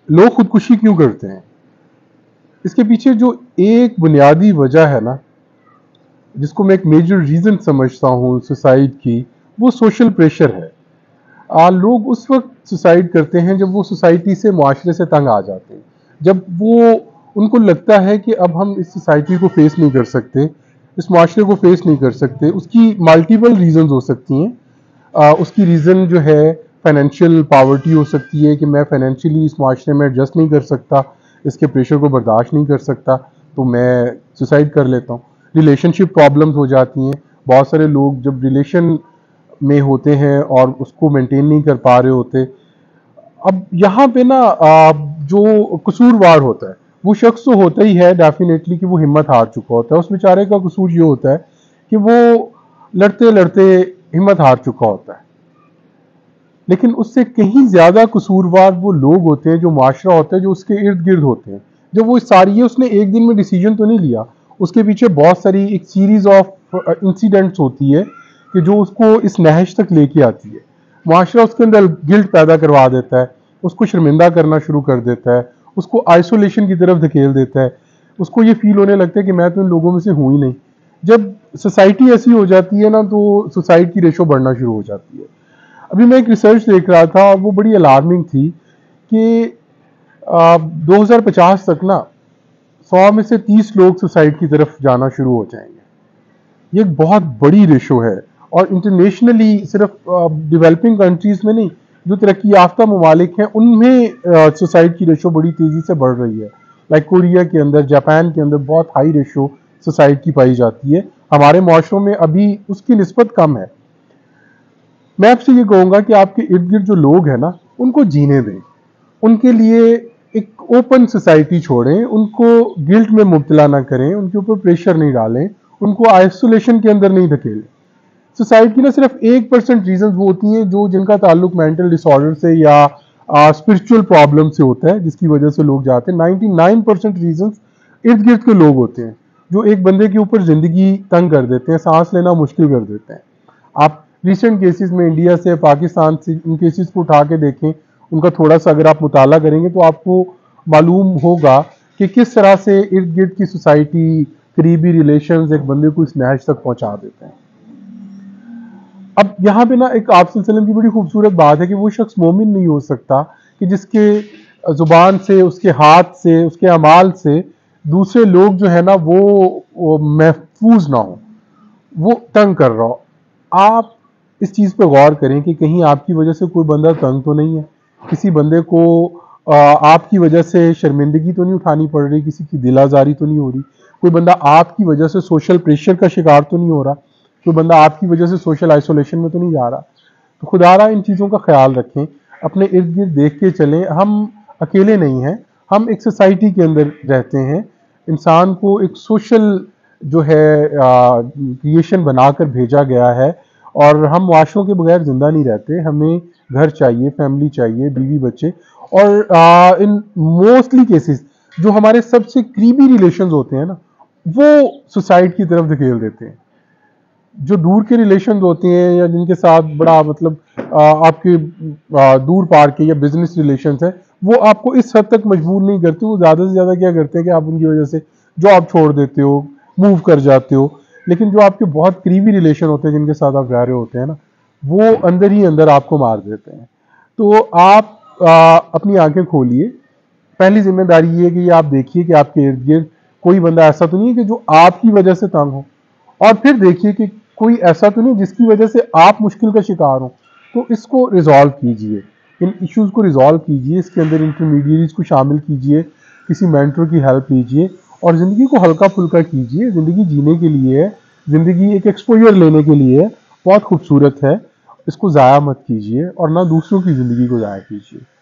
लोग खुदकुशी क्यों करते हैं? इसके पीछे जो एक बुनियादी वजह है ना, जिसको मैं एक मेजर रीज़न समझता हूँ सुसाइड की, वो सोशल प्रेशर है। लोग उस वक्त सुसाइड करते हैं जब वो सोसाइटी से, मुआशरे से तंग आ जाते हैं, जब वो उनको लगता है कि अब हम इस सोसाइटी को फेस नहीं कर सकते, इस मुआशरे को फेस नहीं कर सकते। उसकी मल्टीपल रीजंस हो सकती हैं। उसकी रीज़न जो है फाइनेंशियल पावर्टी हो सकती है कि मैं फाइनेंशियली इस मुआशरे में एडजस्ट नहीं कर सकता, इसके प्रेशर को बर्दाश्त नहीं कर सकता, तो मैं सुसाइड कर लेता हूँ। रिलेशनशिप प्रॉब्लम्स हो जाती हैं। बहुत सारे लोग जब रिलेशन में होते हैं और उसको मेंटेन नहीं कर पा रहे होते, अब यहाँ पे ना जो कसूरवार होता है वो शख्स तो होता ही है डेफिनेटली कि वो हिम्मत हार चुका होता है। उस बेचारे का कसूर ये होता है कि वो लड़ते लड़ते हिम्मत हार चुका होता है। लेकिन उससे कहीं ज्यादा कसूरवार वो लोग होते हैं, जो मुआशरा होता है, जो उसके इर्द गिर्द होते हैं। जब वो सारी, ये उसने एक दिन में डिसीजन तो नहीं लिया, उसके पीछे बहुत सारी एक सीरीज ऑफ इंसिडेंट्स होती है कि जो उसको इस नहज तक लेके आती है। मुआशरा उसके अंदर गिल्ट पैदा करवा देता है, उसको शर्मिंदा करना शुरू कर देता है, उसको आइसोलेशन की तरफ धकेल देता है। उसको ये फील होने लगता है कि मैं तो इन लोगों में से हूं ही नहीं। जब सोसाइटी ऐसी हो जाती है ना, तो सुसाइड की रेशो बढ़ना शुरू हो जाती है। अभी मैं एक रिसर्च देख रहा था, वो बड़ी अलार्मिंग थी कि 2050 तक ना 100 में से 30 लोग सुसाइड की तरफ जाना शुरू हो जाएंगे। ये एक बहुत बड़ी रेशो है, और इंटरनेशनली सिर्फ डेवलपिंग कंट्रीज में नहीं, जो तरक्की याफ्ता ममालिक हैं उनमें सुसाइड की रेशो बड़ी तेजी से बढ़ रही है। लाइक कोरिया के अंदर, जापान के अंदर बहुत हाई रेशो सुसाइड की पाई जाती है। हमारे मुआशरों में अभी उसकी निस्बत कम है। मैं आपसे ये कहूँगा कि आपके इर्द गिर्द जो लोग हैं ना, उनको जीने दें, उनके लिए एक ओपन सोसाइटी छोड़ें, उनको गिल्ट में मुब्तला ना करें, उनके ऊपर प्रेशर नहीं डालें, उनको आइसोलेशन के अंदर नहीं धकेलें। सुसाइड की ना सिर्फ 1% रीजन वो होती हैं जो जिनका ताल्लुक मेंटल डिसऑर्डर से या स्पिरिचुअल प्रॉब्लम से होता है, जिसकी वजह से लोग जाते हैं। 99% रीजन इर्द गिर्द के लोग होते हैं जो एक बंदे के ऊपर जिंदगी तंग कर देते हैं, सांस लेना मुश्किल कर देते हैं। आप रिसेंट केसेस में इंडिया से, पाकिस्तान से इन केसेस को उठा के देखें, उनका थोड़ा सा अगर आप मुताला करेंगे तो आपको मालूम होगा कि किस तरह से इर्द गिर्द की सोसाइटी, करीबी रिलेशंस एक बंदे को इस नहज तक पहुंचा देते हैं। अब यहाँ पे ना एक आप सल्लल्लाहु अलैहि वसल्लम की बड़ी खूबसूरत बात है कि वो शख्स मोमिन नहीं हो सकता कि जिसके जुबान से, उसके हाथ से, उसके अमाल से दूसरे लोग जो है ना वो महफूज ना हो, वो तंग कर रहा हो। आप इस चीज़ पे गौर करें कि कहीं आपकी वजह से कोई बंदा तंग तो नहीं है, किसी बंदे को आपकी वजह से शर्मिंदगी तो नहीं उठानी पड़ रही, किसी की दिल आज़ारी तो नहीं हो रही, कोई बंदा आपकी वजह से सोशल प्रेशर का शिकार तो नहीं हो रहा, कोई बंदा आपकी वजह से सोशल आइसोलेशन में तो नहीं जा रहा। तो खुदारा इन चीज़ों का ख्याल रखें, अपने इर्द गिर्द देख के चलें। हम अकेले नहीं हैं, हम एक सोसाइटी के अंदर रहते हैं। इंसान को एक सोशल जो है क्रिएशन बनाकर भेजा गया है, और हम मुआशरों के बगैर ज़िंदा नहीं रहते। हमें घर चाहिए, फैमिली चाहिए, बीवी बच्चे, और इन मोस्टली केसेस जो हमारे सबसे करीबी रिलेशंस होते हैं ना, वो सुसाइड की तरफ धकेल देते हैं। जो दूर के रिलेशन होते हैं या जिनके साथ बड़ा मतलब आपके दूर पार के या बिजनेस रिलेशन है, वो आपको इस हद तक मजबूर नहीं करते। वो ज़्यादा से ज़्यादा क्या करते हैं कि आप उनकी वजह से जॉब छोड़ देते हो, मूव कर जाते हो। लेकिन जो आपके बहुत करीबी रिलेशन होते हैं, जिनके साथ आप रह रहे होते हैं ना, वो अंदर ही अंदर आपको मार देते हैं। तो आप अपनी आंखें खोलिए। पहली जिम्मेदारी ये है कि आप देखिए कि आपके इर्द गिर्द कोई बंदा ऐसा तो नहीं है कि जो आपकी वजह से तंग हो, और फिर देखिए कि कोई ऐसा तो नहीं जिसकी वजह से आप मुश्किल का शिकार हो। तो इसको रिजॉल्व कीजिए, इन इश्यूज को रिजॉल्व कीजिए, इसके अंदर इंटरमीडिएट्स को शामिल कीजिए, किसी मेंटर की हेल्प लीजिए, और ज़िंदगी को हल्का फुल्का कीजिए। ज़िंदगी जीने के लिए है, ज़िंदगी एक एक्सपोजर लेने के लिए है, बहुत खूबसूरत है। इसको ज़ाया मत कीजिए और ना दूसरों की ज़िंदगी को ज़ाया कीजिए।